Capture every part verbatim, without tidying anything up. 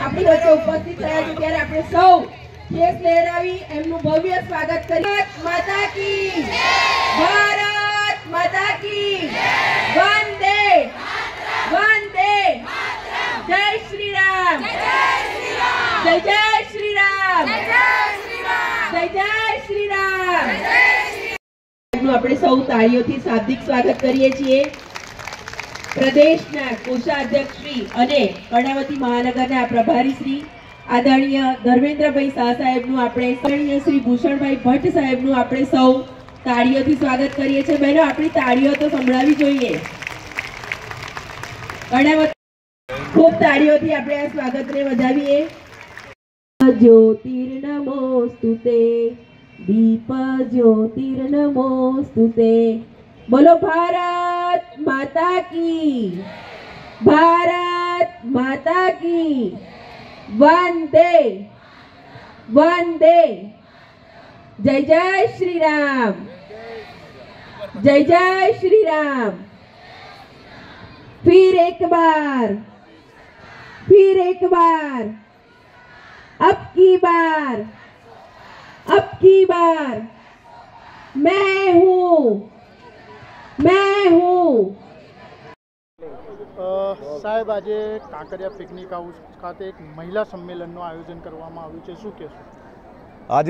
આપણી વચ્ચે ઉપસ્થિત થયા છે ત્યારે આપણે સૌ કેસ લહેરાવી એમનું ભવ્ય સ્વાગત કરીએ। માતા કી ભારત માતા કી વંદે વંદે જય શ્રી રામ જય જય શ્રી રામ જય જય શ્રી રામ। આપણે સૌ તાળીઓથી શાબ્દિક સ્વાગત કરીએ છીએ। પ્રદેશના કોષાધ્યક્ષ શ્રી અને કર્ણાવતી મહાનગરના પ્રભારી શ્રી આદરણીય ધર્મેન્દ્રભાઈ શાહ સાહેબનું આપણે આદરણીય શ્રી ભૂષણભાઈ ભટ્ટ સાહેબનું આપણે સૌ તાળીઓથી સ્વાગત કરીએ છીએ। બહેનો આપણી તાળીઓ તો સંભળાવી જોઈએ। કર્ણાવતી ખૂબ તાળીઓથી આપણે આ સ્વાગતને વધાવીએ। જ્યોતિર્નમોસ્તુતે दीप ज्योतिर्नमोस्तुते। बोलो भारत माता की भारत माता की वंदे वंदे जय जय श्री राम जय जय श्री राम। फिर एक बार फिर एक बार अब की बार अब की बार मैं हूँ मैं हूँ। साहेब आज कांकरिया पिकनिक हाउस खाते एक महिला सम्मेलन आयोजन करवामां आव्युं छे, शुं कहेशो? आज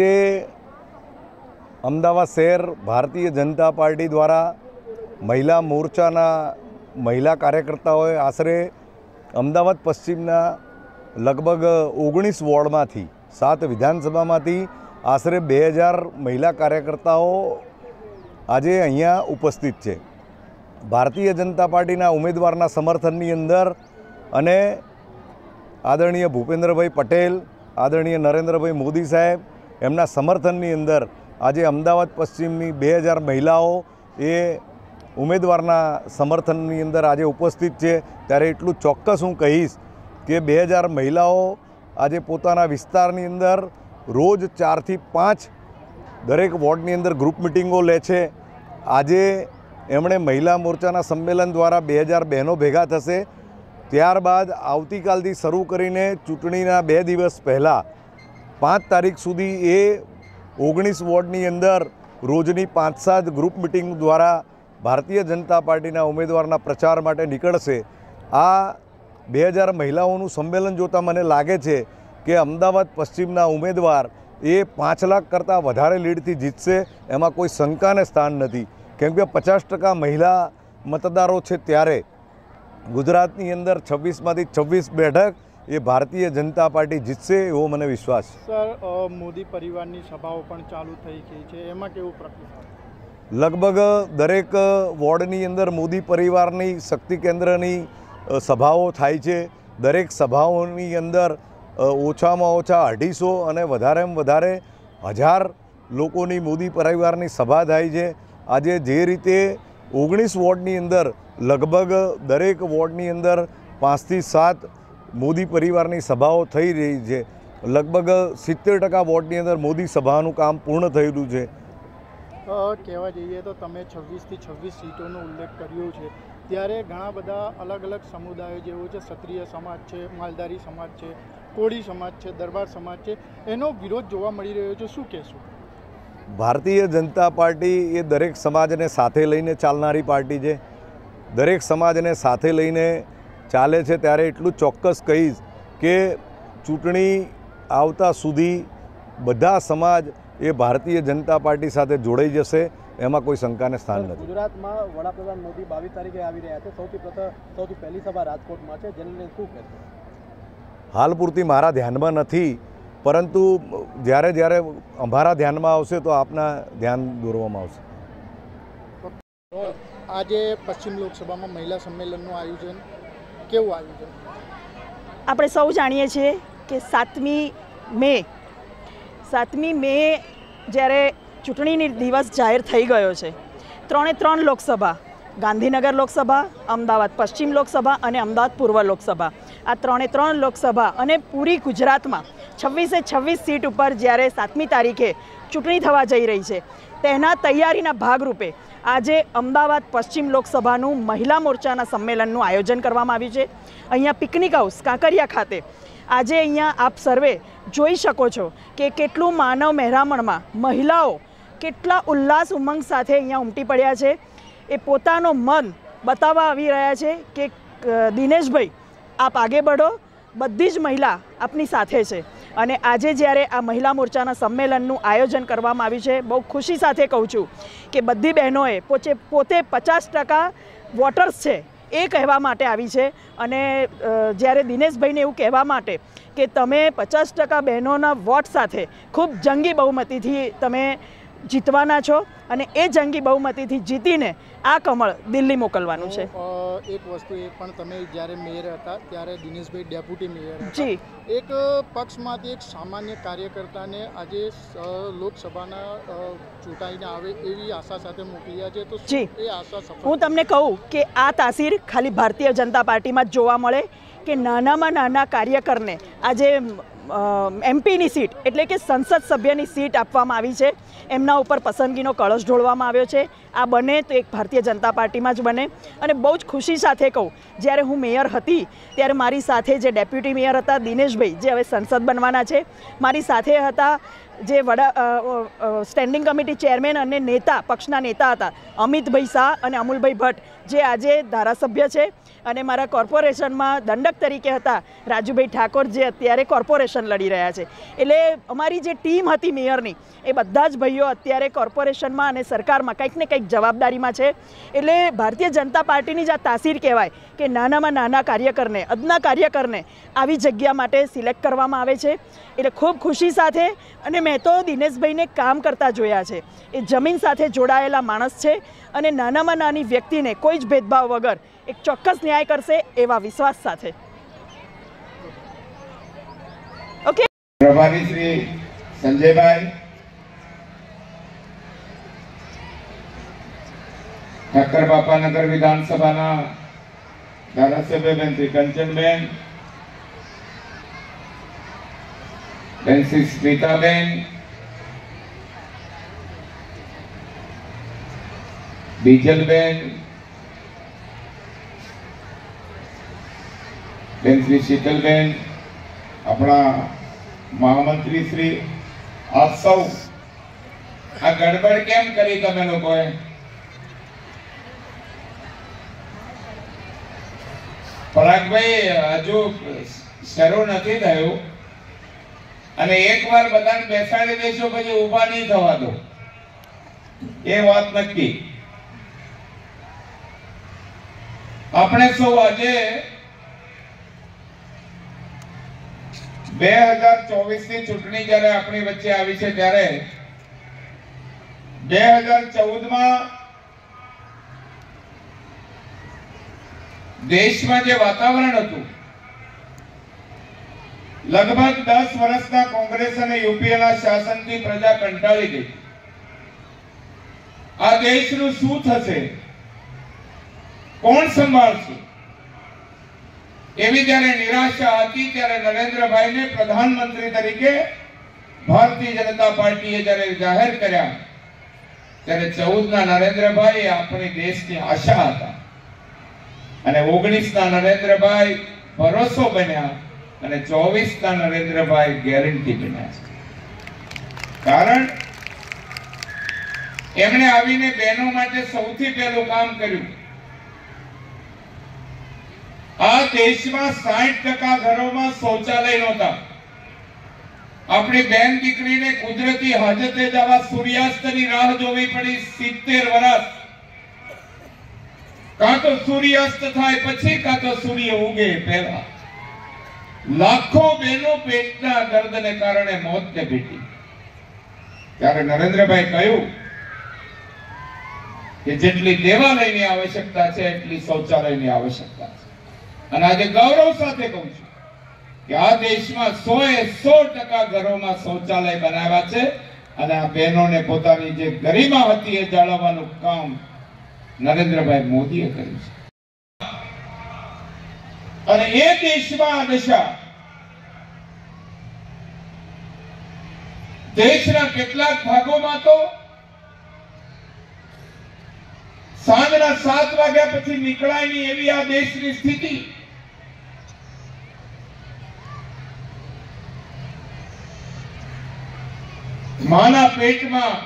अमदावाद शहर भारतीय जनता पार्टी द्वारा महिला मोर्चाना महिला कार्यकर्ताओं आश्रे अमदावाद पश्चिमना लगभग ओगनीस वोर्डमांथी सात विधानसभामांथी आश्रे बे हज़ार महिला कार्यकर्ताओं आज अहींया उपस्थित है। भारतीय जनता पार्टीना उम्मीदवारना समर्थननी अंदर अने आदरणीय भूपेन्द्रभाई पटेल आदरणीय नरेन्द्रभाई मोदी साहेब एमना समर्थननी अंदर आज अमदावाद पश्चिमनी बे हज़ार महिलाओं ए उम्मीदवारना समर्थननी अंदर आज उपस्थित है। त्यारे एटलुं चोक्कस हूँ कहीश कि बे हज़ार महिलाओं आज पोताना विस्तारनी अंदर रोज चार थी पाँच दरेक वोर्डनी अंदर ग्रुप मीटिंगों ले छे। आजे एमणे महिला मोर्चाना सम्मेलन द्वारा बे हज़ार बहनों भेगा थशे। त्यारबाद आवतीकालथी शरू करीने चूंटणीना बे दिवस पहला पाँच तारीख सुधी ए ओगनीस वोर्डनी अंदर रोजनी पाँच सात ग्रुप मीटिंग द्वारा भारतीय जनता पार्टीना उम्मीदवारना प्रचार माटे निकळशे। आ बे हज़ार महिलाओनुं सम्मेलन जोता मने लागे छे कि अमदावाद पश्चिमना उम्मीदवार ए पाँच लाख करता वधारे लीडथी जीतशे एमां कोई शंका ने स्थान नथी। केम के पचास टका महिला मतदारों छे त्यारे गुजरातनी अंदर छब्बीस मांथी छब्बीस बेठक ये भारतीय जनता पार्टी जीतशे एवो मने विश्वास। सर मोदी परिवारनी सभाओं पण चालू थई गई छे, एमां केवुं प्रतिसाद? लगभग दरेक वोर्डनी अंदर मोदी परिवारनी शक्ति केन्द्रनी सभाओं थाय छे। दरेक सभाओनी अंदर ओछामां ओछा अढ़ीसो अने वधारेमां वधारे हज़ार लोकोनी मोदी परिवारनी सभा थाय छे। आज जे रीते ओगनीस वोर्डनी अंदर लगभग दरेक वोर्डनी अंदर पाँच थी सात मोदी परिवारनी सभाओं थई रही है। लगभग सित्तेर टका वोर्डनी अंदर मोदी सभानुं काम पूर्ण थयेलुं छे। कहेवा जईए तो तमे छब्बीस थी छब्बीस सीटोनो उल्लेख कर्यो छे, त्यारे घणा बधा अलग अलग समुदायो जेवो छे क्षत्रिय समाज छे, मालधारी समाज छे, कोળી समाज है, दरबार समाज है, एनो विरोध जोवा मळी रह्यो छे, शुं कहेशो? भारतीय जनता पार्टी ये दरेक समाज ने साथे लईने चालनारी पार्टी है। दरेक समाज ने साथे लईने चाले छे। त्यारे एटलुं चोक्कस कहीश कि चूंटणी आवता सुधी बधा समाज ये भारतीय जनता पार्टी साथे जोड़ाई जशे एमां कोई शंका ने स्थान नथी। गुजरातमां वडाप्रधान मोदी बावीस तारीखे आवी रह्या छे, सौथी प्रथम सौथी पहली सभा राजकोटमां छे, जेने लईने शुं कहेशो? हाल पूरती मारा ध्यान में नहीं, परंतु ज्यारे ज्यारे अमारा ध्यान में आवशे तो आपना ध्यान दोरवामां आवशे। आज पश्चिम लोकसभा में महिला सम्मेलन आयोजन केवुं आयोजन? आपणे सौ जाणीए छीए कि सातमी मे सातमी मे ज्यारे चूंटणीनी दिवस जाहिर थई गयो छे, त्रणेय त्रण लोकसभा गांधीनगर लोकसभा, अमदावाद पश्चिम लोकसभा और अमदावाद पूर्व लोकसभा आ त्रे त्रण लोकसभा और पूरी गुजरात में छब्बीसे छब्बीस सीट पर ज्यारे सातमी तारीखे चूंटणी थवा जई रही है तेना तैयारीना भागरूपे आज अमदावाद पश्चिम लोकसभाનું महिला मोर्चाना सम्मेलनનું आयोजन करवामां આવ્યું છે। अहींया पिकनिक हाउस कांकरिया खाते આજે અહીંયા આપ સર્વે જોઈ શકો છો કે કેટલું માનવ મહેરામણમાં મહિલાઓ કેટલા ઉલ્લાસ ઉમંગ સાથે અહીંયા ઉમટી પડ્યા છે. એ પોતાનો મન બતાવવા આવી રહ્યા છે કે દિનેશભાઈ આપ આગે બઢો, બધી જ મહિલા આપની સાથે છે. અને આજે જ્યારે આ મહિલા મોરચાના સંમેલનનું આયોજન કરવામાં આવ્યું છે, બહુ ખુશી સાથે કહું છું કે બધી બહેનોએ પોતે પોતે પચાસ ટકા વોટર્સ છે એ કહેવા માટે આવી છે. અને જ્યારે દિનેશભાઈને એવું કહેવા માટે કે તમે પચાસ ટકા બહેનોના વોટ સાથે ખૂબ જંગી બહુમતીથી તમે જીતવાના છો અને એ જંગી બહુમતીથી જીતીને આ કમળ દિલ્હી મોકલવાનું છે. એક વસ્તુ એ પણ, તમે જ્યારે મેયર હતા ત્યારે દિનેશભાઈ ડેપ્યુટી મેયર હતા. જી. એક પક્ષમાંથી એક સામાન્ય કાર્યકર્તાને આજે લોકસભાના ચૂંટાઈને આવે એવી આશા સાથે મોકલ્યા છે, તો જી એ આશા સફળ? હું તમને કહું કે આ તાસીર ખાલી ભારતીય જનતા પાર્ટીમાં જ જોવા મળે કે નાનામાં નાના કાર્યકરને આજે એમપીની સીટ એટલે કે સંસદ સભ્યની સીટ આપવામાં આવી છે. એમના ઉપર પસંદગીનો કળશ ઢોળવામાં આવ્યો છે. આ બને તો એક ભારતીય જનતા પાર્ટીમાં જ બને. અને બહુ જ ખુશી સાથે કહું, જ્યારે હું મેયર હતી ત્યારે મારી સાથે જે ડેપ્યુટી મેયર હતા દિનેશભાઈ, જે હવે સંસદ બનવાના છે, મારી સાથે હતા જે વડા સ્ટેન્ડિંગ કમિટી ચેરમેન અને નેતા, પક્ષના નેતા હતા અમિતભાઈ શાહ અને અમુલભાઈ ભટ્ટ, જે આજે ધારાસભ્ય છે. અને મારા કોર્પોરેશનમાં દંડક તરીકે હતા રાજુભાઈ ઠાકોર, જે અત્યારે કોર્પોરેશન લડી રહ્યા છે. એટલે અમારી જે ટીમ હતી મેયરની, એ બધા જ ભાઈઓ અત્યારે કોર્પોરેશનમાં અને સરકારમાં કંઈક ને કંઈક જવાબદારીમાં છે. એટલે ભારતીય જનતા પાર્ટીની જ આ તાસીર કહેવાય કે નાનામાં નાના કાર્યકરને, અદના કાર્યકરને આવી જગ્યા માટે સિલેક્ટ કરવામાં આવે છે. એટલે ખૂબ ખુશી સાથે. અને મેં તો દિનેશભાઈને કામ કરતા જોયા છે. એ જમીન સાથે જોડાયેલા માણસ છે અને નાનામાં નાની વ્યક્તિને કોઈ જ ભેદભાવ વગર એક ચોક્કસ ન્યાય કરશે એવા વિશ્વાસ સાથે. ઓકે. પ્રભારી શ્રી સંજયભાઈ, ઠક્કર બાપાનગર વિધાનસભાના ધારાસભ્ય બેન શ્રી કંચનબેન, બેન શ્રી સ્મિતાબેન, બીજલબેન, બેન શ્રી શીતલબેન, આપણા મહામંત્રી શ્રી, આપ સૌ આ ગડબડ કેમ કરી તમે લોકોએ? પરાગભાઈ, હજુ શરૂ નથી થયું અને એકવાર બધાને બેસાડી દેશો પછી ઊભા નહીં થવા દો, એ વાત નક્કી. આપણે સૌ આજે બે હજાર ચોવીસ ની ચૂંટણી જયારે આપણી વચ્ચે આવી છે, ત્યારે બે હજાર ચૌદ માં દેશમાં જે વાતાવરણ હતું, લગભગ દસ વર્ષના કોંગ્રેસ અને યુપીએના શાસનથી પ્રજા કંટાળી ગઈ. આ દેશનું શું થશે, કોણ સંભાળશે, એવી જ્યારે નિરાશા હતી, ત્યારે નરેન્દ્રભાઈને પ્રધાનમંત્રી તરીકે ભારતીય જનતા પાર્ટીએ જ્યારે જાહેર કર્યા, ત્યારે ચૌદ ના નરેન્દ્રભાઈ આપણી દેશની આશા હતા અને ઓગણીસ ના નરેન્દ્રભાઈ ભરોસો બન્યા અને ચોવીસ ના નરેન્દ્રભાઈ ગેરંટી બન્યા છે. કારણ એમણે આવીને બહેનો માટે સૌથી પહેલું કામ કર્યું. આ દેશમાં સાઠ ટકા ઘરોમાં શૌચાલય નહોતા. આપણી બેન દીકરીને કુદરતી હાજતે જવા સૂર્યાસ્તની રાહ જોવી પડી સિત્તેર વર્ષ. કાં તો સૂર્યાસ્ત થાય પછી, કાં તો સૂર્ય ઉગે પહેલા. લાખો બહેનો પેટના દર્દને કારણે મોતને ભેટી. ત્યારે નરેન્દ્રભાઈ કહ્યું કે જેટલી દેવાલયની આવશ્યકતા છે એટલી શૌચાલયની આવશ્યકતા છે. અને આજે ગૌરવ સાથે કહું છું કે આ દેશમાં સો એ સો ટકા ઘરોમાં શૌચાલય બનાવ્યા છે અને આ બહેનોને પોતાની જે ગરિમા હતી એ જાળવવાનું કામ નરેન્દ્રભાઈ મોદીએ કર્યું છે. અને એ દેશમાં દશા દેશના કેટલાક ભાગોમાં તો સાંજના સાત વાગ્યા પછી નીકળાય નહીં એવી આ દેશની સ્થિતિ. માના પેટમાં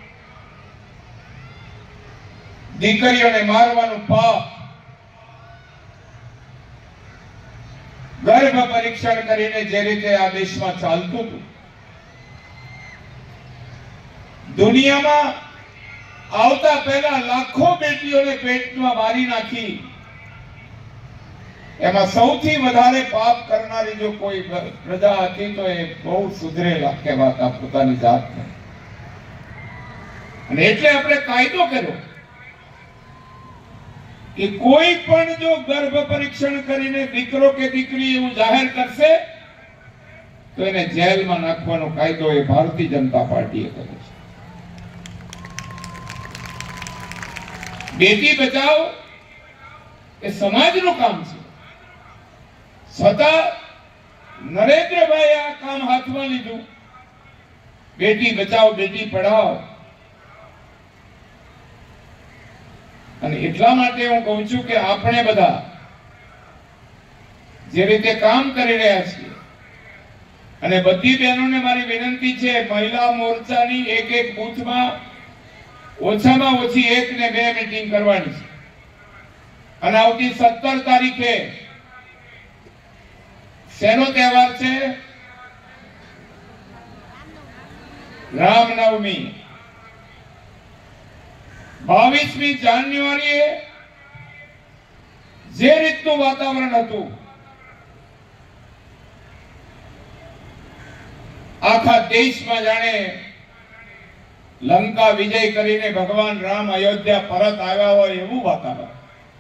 દીકરીઓને મારવાનું પાપ, ગર્ભ પરીક્ષણ કરીને જે રીતે આ દેશમાં ચાલતું હતું, દુનિયામાં આવતા પહેલા લાખો બેટીઓને પેટમાં મારી નાખી, એમાં સૌથી વધારે પાપ કરનારી જો કોઈ પ્રજા હતી તો એ બહુ સુધરેલા કહેવાતા પોતાની જાતને. અને એટલે આપણે કાયદો કર્યો કે કોઈ પણ જો ગર્ભ પરીક્ષણ કરીને દીકરો કે દીકરી એવું જાહેર કરશે તો એને જેલમાં નાખવાનો કાયદો એ ભારતીય જનતા પાર્ટીએ કર્યો છે. બેટી બચાવો એ સમાજનું કામ છે, છતાં નરેન્દ્રભાઈ આ કામ હાથમાં લીધું. બેટી બચાવો બેટી પઢાઓ. અને એટલા માટે હું કહું છું કે આપણે બધા જે રીતે કામ કરી રહ્યા છીએ, અને બધી બહેનોને મારી વિનંતી છે, મહિલા મોરચાની એક એક બૂથમાં ઓછામાં ઓછી એક ને બે મીટિંગ કરવાની છે. અને આવતી સત્તર તારીખે શેનો તહેવાર છે? રામનવમી. બાવીસમી જાન્યુઆરીએ જે રીતનું વાતાવરણ હતું, આખા દેશમાં જાણે લંકા વિજય કરીને ભગવાન રામ અયોધ્યા પરત આવ્યા હોય એવું વાતાવરણ.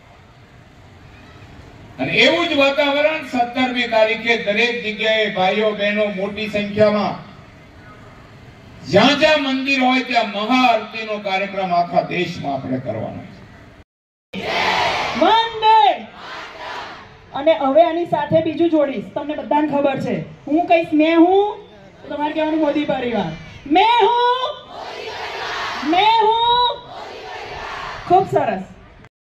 અને એવું જ વાતાવરણ સત્તરમી તારીખે દરેક જગ્યાએ ભાઈઓ બહેનો મોટી સંખ્યામાં જ્યાં જ્યાં મંદિર હોય ત્યાં મહાઆરતીનો કાર્યક્રમ આખા દેશમાં આપણે કરવાનો છે. વંદે. અને હવે આની સાથે બીજું જોડીશ. તમને બધાને ખબર છે, હું કહીશ મેં હું, તો તમારે કહેવાનું મોદી પરિવાર. મેં હું, મેં હું. ખૂબ સરસ.